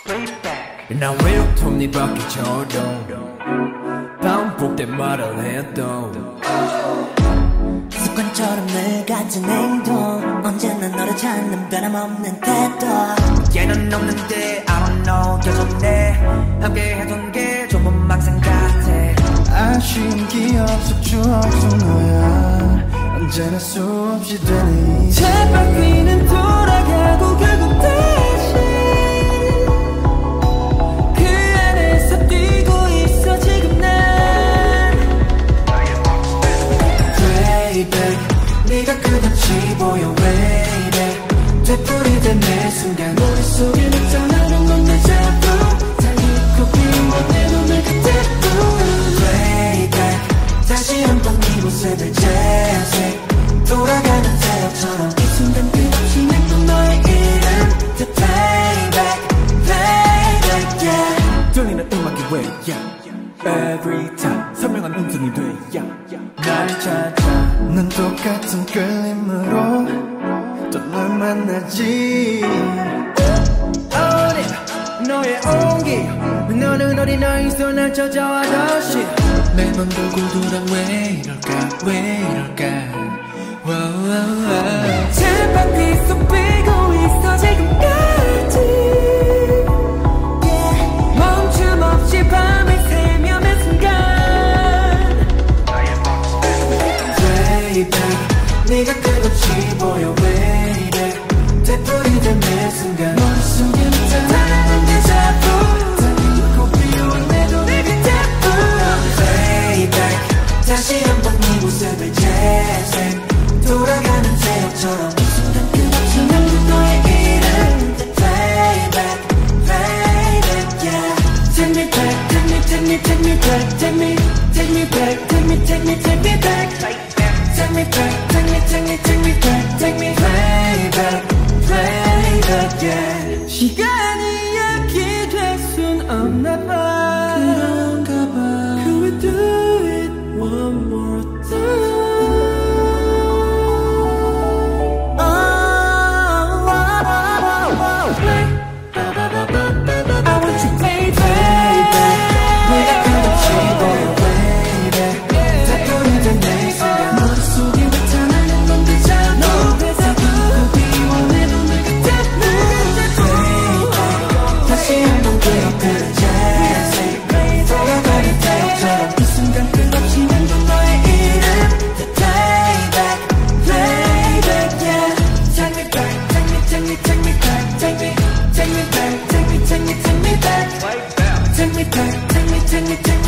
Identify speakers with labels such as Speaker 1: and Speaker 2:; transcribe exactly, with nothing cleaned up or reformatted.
Speaker 1: 난 외롭던 네 밖에서도 반복된 말을 해도
Speaker 2: 습관처럼 늘 같은 행동 언제나 너를 찾는 변함없는 태도
Speaker 3: 얘는 없는데 I don't know 여전해 함께 해둔 게 좀 망상 같아
Speaker 4: 아쉬운 기억 속 추억 속 너야 언제나 수없이 되네
Speaker 2: 쳇바퀴는 돌아가고 결국 다시 그 안에서 뛰고 있어 지금 난
Speaker 4: Playback 네가 끝없이 보여 왜 이래 되풀이된 매 순간 머릿속에 나타나는 넌 내 자부 달리고 비운 내 눈을 그대로 Playback 다시 한번 네 모습을 재생 돌아가는 태엽처럼 이 순간 끝없이 맴돈 너의 이름 The Playback Playback yeah
Speaker 1: 들리는 음악이 왜 yeah. Every time 선명한 음성이 돼 yeah. 날 찾아
Speaker 4: 난 똑같은 끌림으로 또 널 만나지
Speaker 1: 어디 너의 온기 너는 어디 나 있어 날 찾아와다시
Speaker 4: 매번 돌고 돌아 왜 이럴까 왜 이럴까
Speaker 2: 쳇바퀴 속 뛰고 있어 지금까지 yeah. 멈춤 없이 밤을 새며 매 순간
Speaker 4: Playback 네가 끝없이 보여 왜 이래 되풀이된 매 순간 머릿속에 나타나는 내 자부 달리고 비운 내 눈을 그대로 Playback 다시 한번 네 모습을 재생 돌아가는 새벽처럼 이 순간 끝없이 맴돈 너의 이름 The Playback Playback yeah Take me back take me take me take me back take me take me back take me take me take me back Take me back, take me, take me, take me back, take me playback, playback, yeah.
Speaker 2: 시간이 약이 될 순 없나 봐
Speaker 4: 그런가 봐.
Speaker 2: Could we do it one more time? Oh, oh, oh, oh, oh. I want you baby
Speaker 4: 내가 끝없이 보여 baby 되풀이된 내 순간 머릿속에 나타나는 넌 내 자부 달리고 비운 내 눈을 그대로 Playback 다시 한번 그 옆에를 재생 돌아가는 태엽처럼 이 순간 끝없이 맴돈 너의 이름 The Playback Playback yeah Take me back take me take me take me back take me take me back take me take me take me back Take me back take me take me take me